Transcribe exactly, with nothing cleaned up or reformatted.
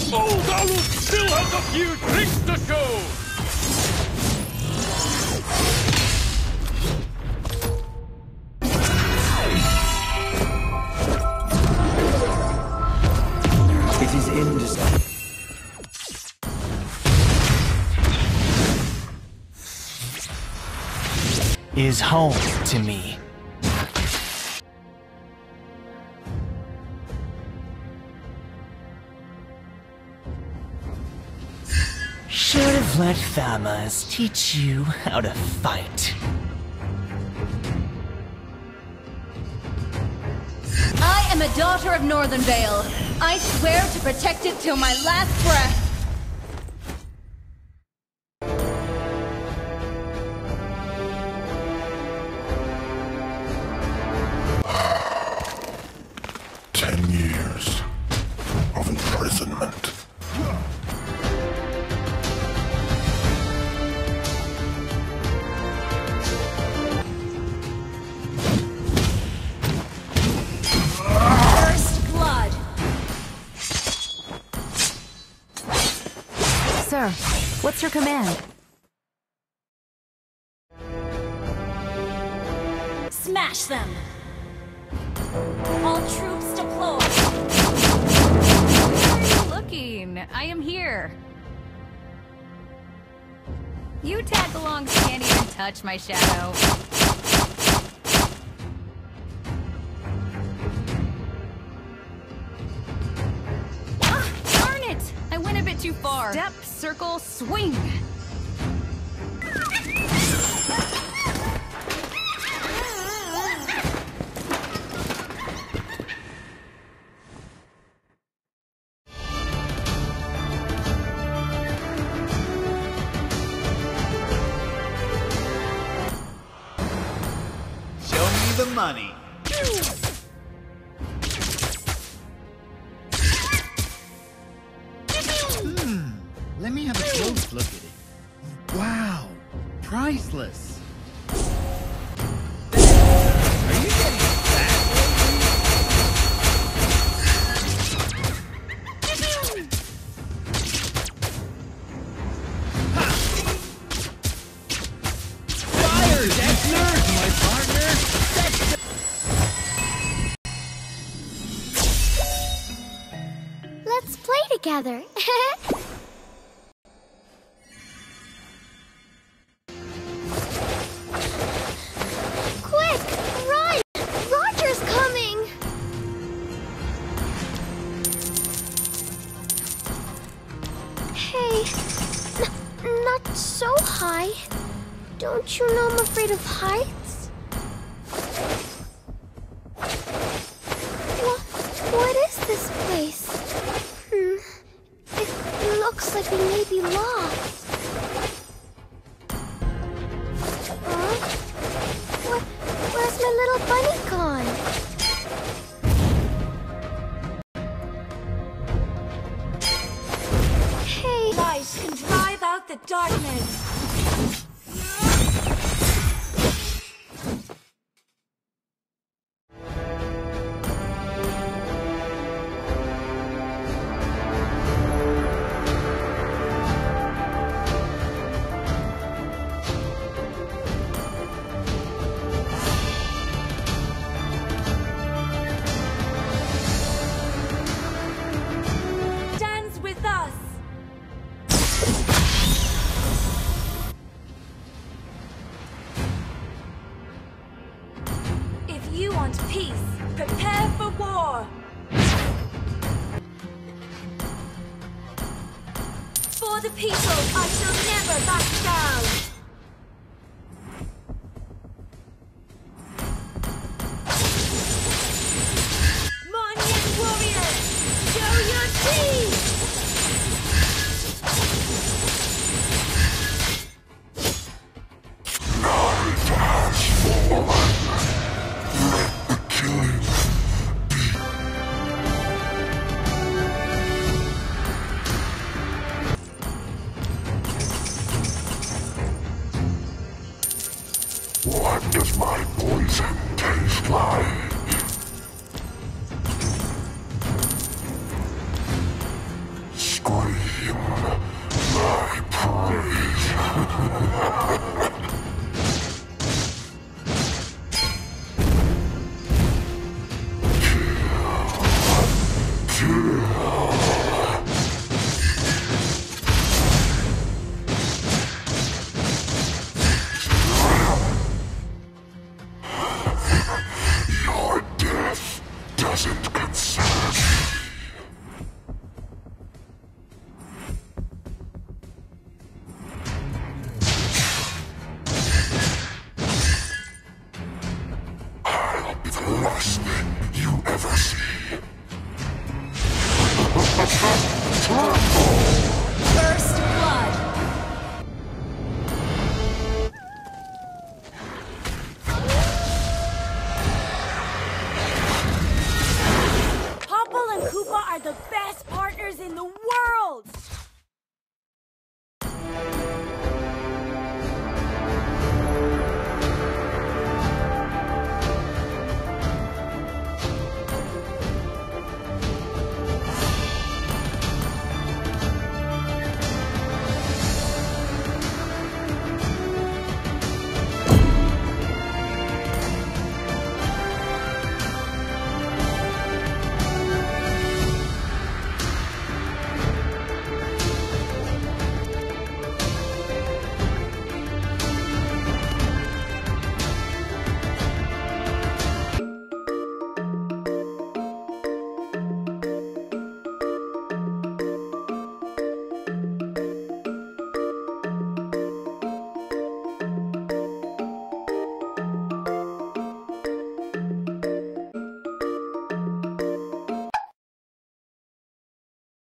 Old Aluk still has a few tricks to show! It is industry. Is home to me. Should have let Famas teach you how to fight. I am a daughter of Northern Vale. I swear to protect it till my last breath. Ten years of imprisonment. First blood. Sir, what's your command? Smash them. All troops deploy. Where are you looking? I am here. You tag along, so can't even touch my shadow. Ah, darn it! I went a bit too far. Step, circle, swing. The money. Hmm. Let me have a close look at it. Wow. Priceless. Are you getting fat? Fire, Dexter! My partner! Let's play together. Quick, run! Roger's coming! Hey, n- not so high. Don't you know I'm afraid of heights? What, what is this place? Hmm, it looks like we may be lost. Huh? What, where's my little bunny gone? Hey, Light can drive out the darkness. Stands with us. If you want peace, prepare for war. For the people, I shall never back down. Monyan warriors, show your teeth! my praise. Your death doesn't concern